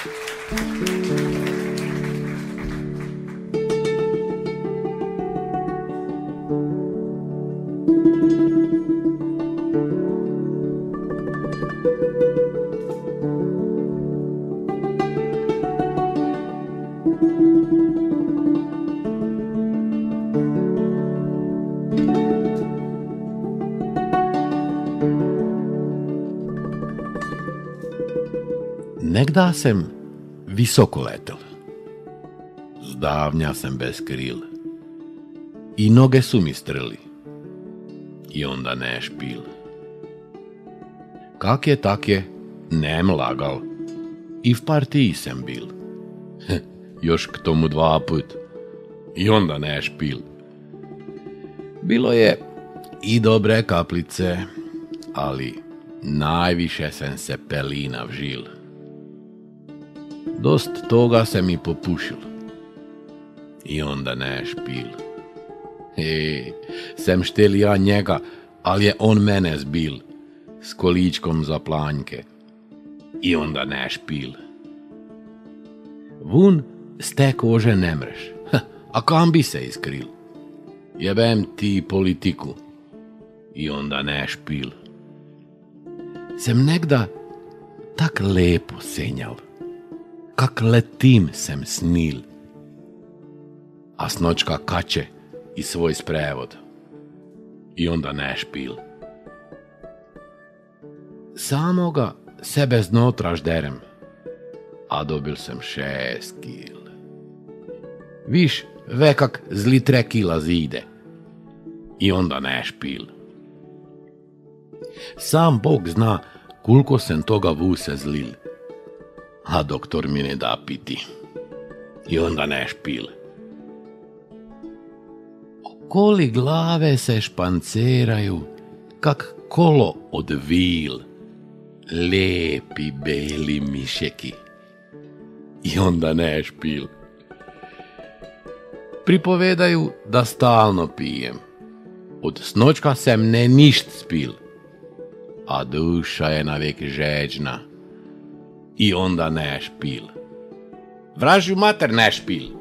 Negda sem visoko letel. Zdavnja sem bez kril. I noge su mi strli. I onda ne špil. Kak je tak je, nem lagal. I v partiji sem bil. Još k tomu 2 put. I onda ne špil. Bilo je i dobre kaplice, ali najviše sem se pelina vžil. Dost toga se mi popušil. I onda ne špil. Sem štel ja njega, ali je on mene zbil. S količkom za planjke. I onda ne špil. Vun z te kože ne mreš. A kam bi se iskril? Jebem ti politiku. I onda ne špil. Sem negda tak lepo senjal. Kak letim sem snil. A snočka kače i svoj sprevod. I onda ne špil. Samoga sebe znotra žderem. A dobil sem 6 kil. Viš, ve kak z litre kila zide. I onda ne špil. Sam Bog zna koliko sem toga vuse zlil. A doktor mi ne da piti. I onda ne špil. Okoli glave se španceraju kak kolo od vil. Lepi beli mišeki. I onda ne špil. Pripovedaju da stalno pijem. Od snočka sem ne ništ spil. A duša je navijek žeđna. I onda ne špil. Vražju mater ne špil.